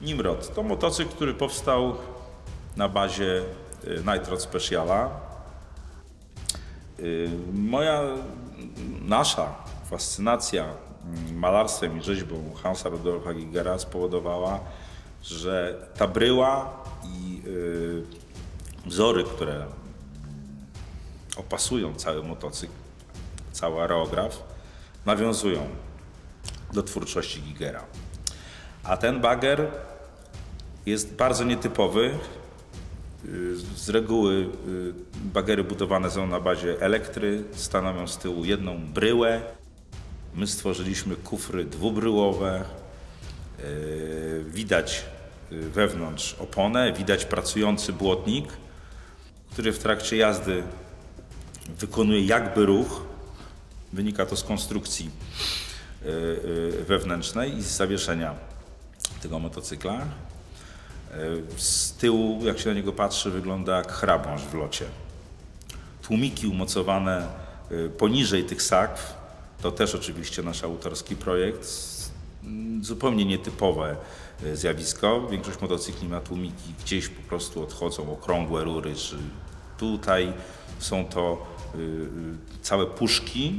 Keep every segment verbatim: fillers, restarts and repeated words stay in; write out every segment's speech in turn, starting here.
Nimrod to motocykl, który powstał na bazie Nitrod Speciala. Moja, nasza fascynacja malarstwem i rzeźbą Hansa Rudolfa Giegera spowodowała, że ta bryła i wzory, które opasują cały motocykl, cały aerograf, nawiązują do twórczości Giegera. A ten bager jest bardzo nietypowy. Z reguły bagery budowane są na bazie elektry, stanowią z tyłu jedną bryłę. My stworzyliśmy kufry dwubryłowe. Widać wewnątrz oponę, widać pracujący błotnik, który w trakcie jazdy wykonuje jakby ruch. Wynika to z konstrukcji wewnętrznej i z zawieszenia tego motocykla. Z tyłu, jak się na niego patrzy, wygląda jak chrabąszcz w locie. Tłumiki umocowane poniżej tych sakw, to też oczywiście nasz autorski projekt. Zupełnie nietypowe zjawisko. Większość motocykli ma tłumiki, gdzieś po prostu odchodzą okrągłe rury, czy tutaj są to całe puszki,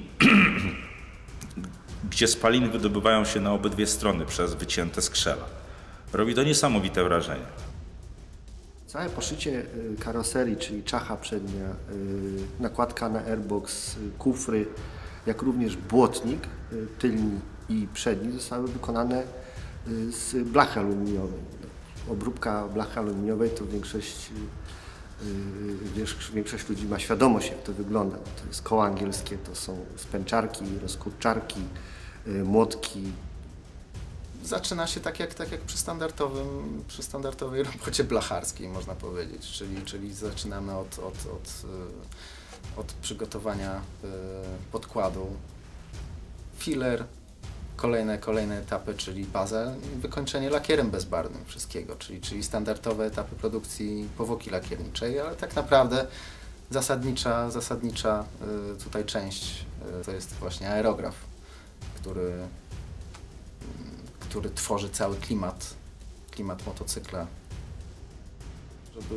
gdzie spaliny wydobywają się na obydwie strony przez wycięte skrzela. Robi to niesamowite wrażenie. Całe poszycie karoserii, czyli czacha przednia, nakładka na airbox, kufry, jak również błotnik tylni i przedni zostały wykonane z blachy aluminiowej. Obróbka blachy aluminiowej to większość, większość ludzi ma świadomość, jak to wygląda. To jest koło angielskie, to są spęczarki, rozkurczarki, młotki. Zaczyna się tak jak, tak jak przy, standardowym, przy standardowej robocie blacharskiej, można powiedzieć, czyli, czyli zaczynamy od, od, od, od przygotowania podkładu, filler, kolejne, kolejne etapy, czyli baza i wykończenie lakierem bezbarwnym wszystkiego, czyli, czyli standardowe etapy produkcji powłoki lakierniczej, ale tak naprawdę zasadnicza, zasadnicza tutaj część to jest właśnie aerograf, który który tworzy cały klimat, klimat motocykla. Żeby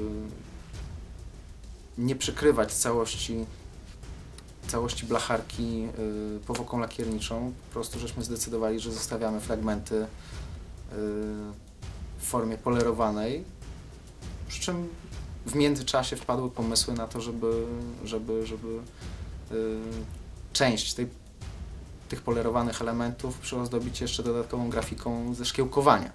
nie przykrywać całości, całości blacharki y, powłoką lakierniczą, po prostu żeśmy zdecydowali, że zostawiamy fragmenty y, w formie polerowanej, przy czym w międzyczasie wpadły pomysły na to, żeby, żeby, żeby y, część tej tych polerowanych elementów przyozdobić jeszcze dodatkową grafiką ze szkiełkowania.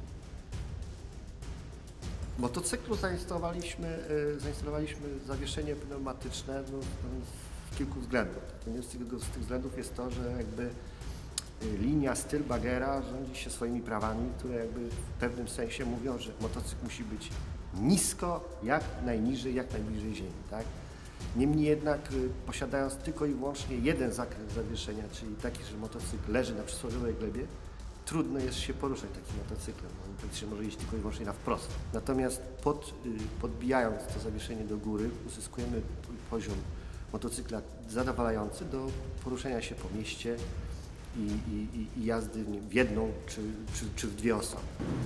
W motocyklu zainstalowaliśmy, zainstalowaliśmy zawieszenie pneumatyczne no, z kilku względów. Jednym z tych, z tych względów jest to, że jakby linia, styl bagera rządzi się swoimi prawami, które jakby w pewnym sensie mówią, że motocykl musi być nisko, jak najniżej, jak najbliżej ziemi. Tak? Niemniej jednak posiadając tylko i wyłącznie jeden zakres zawieszenia, czyli taki, że motocykl leży na przysłowiowej glebie, trudno jest się poruszać takim motocyklem. On praktycznie może iść tylko i wyłącznie na wprost. Natomiast pod, podbijając to zawieszenie do góry, uzyskujemy poziom motocykla zadowalający do poruszania się po mieście i, i, i jazdy w jedną czy, czy, czy w dwie osoby.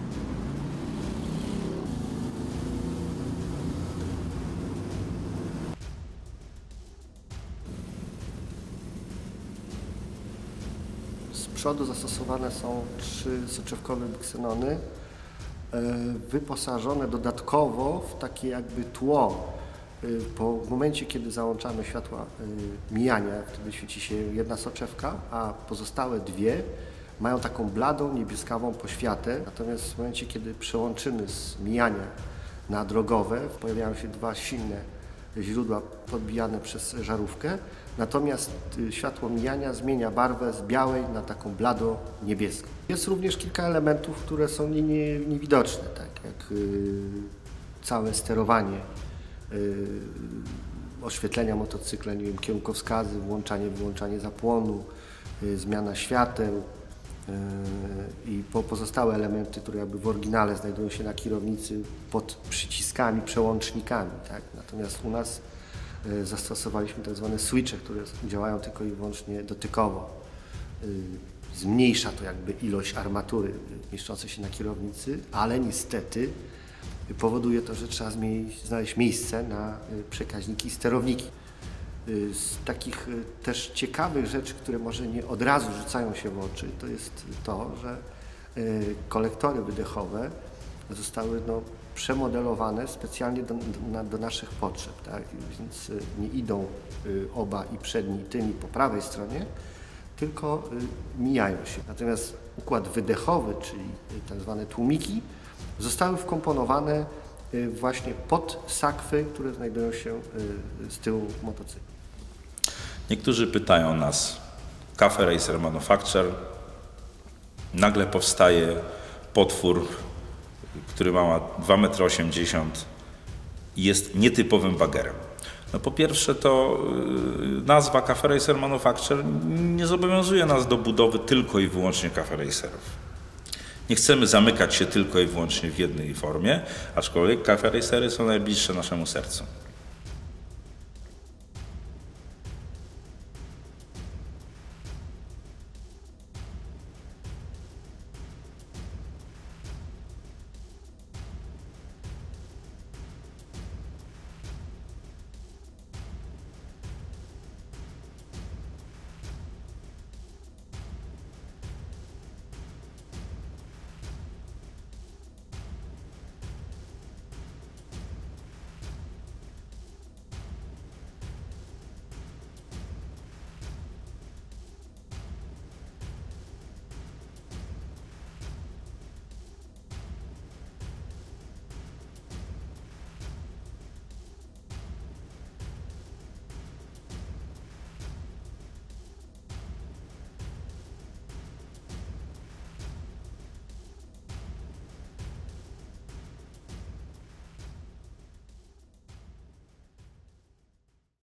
Z przodu zastosowane są trzy soczewkowe ksenony, wyposażone dodatkowo w takie jakby tło. Po, w momencie, kiedy załączamy światła mijania, wtedy świeci się jedna soczewka, a pozostałe dwie mają taką bladą, niebieskawą poświatę. Natomiast w momencie, kiedy przełączymy z mijania na drogowe, pojawiają się dwa silne źródła podbijane przez żarówkę. Natomiast światło mijania zmienia barwę z białej na taką blado niebieską. Jest również kilka elementów, które są nie, nie, niewidoczne, tak jak yy, całe sterowanie yy, oświetlenia motocykla, nie wiem, kierunkowskazy, włączanie, wyłączanie zapłonu, yy, zmiana świateł yy, i po, pozostałe elementy, które jakby w oryginale znajdują się na kierownicy pod przyciskami, przełącznikami. Tak? Natomiast u nas zastosowaliśmy tak zwane switche, które działają tylko i wyłącznie dotykowo. zmniejsza to jakby ilość armatury mieszczącej się na kierownicy, ale niestety powoduje to, że trzeba znaleźć miejsce na przekaźniki i sterowniki. Z takich też ciekawych rzeczy, które może nie od razu rzucają się w oczy, to jest to, że kolektory wydechowe zostały no, przemodelowane specjalnie do, do, do naszych potrzeb, tak? Więc nie idą oba i przedni i tylni po prawej stronie, tylko mijają się. Natomiast układ wydechowy, czyli tak zwane tłumiki, zostały wkomponowane właśnie pod sakwy, które znajdują się z tyłu motocykla. Niektórzy pytają nas, Caferacer-Manufacture, nagle powstaje potwór, który ma dwa metry osiemdziesiąt i jest nietypowym bagerem. No po pierwsze to nazwa Caferacer-Manufacture nie zobowiązuje nas do budowy tylko i wyłącznie Caferacerów. Nie chcemy zamykać się tylko i wyłącznie w jednej formie, aczkolwiek Caferacery są najbliższe naszemu sercu.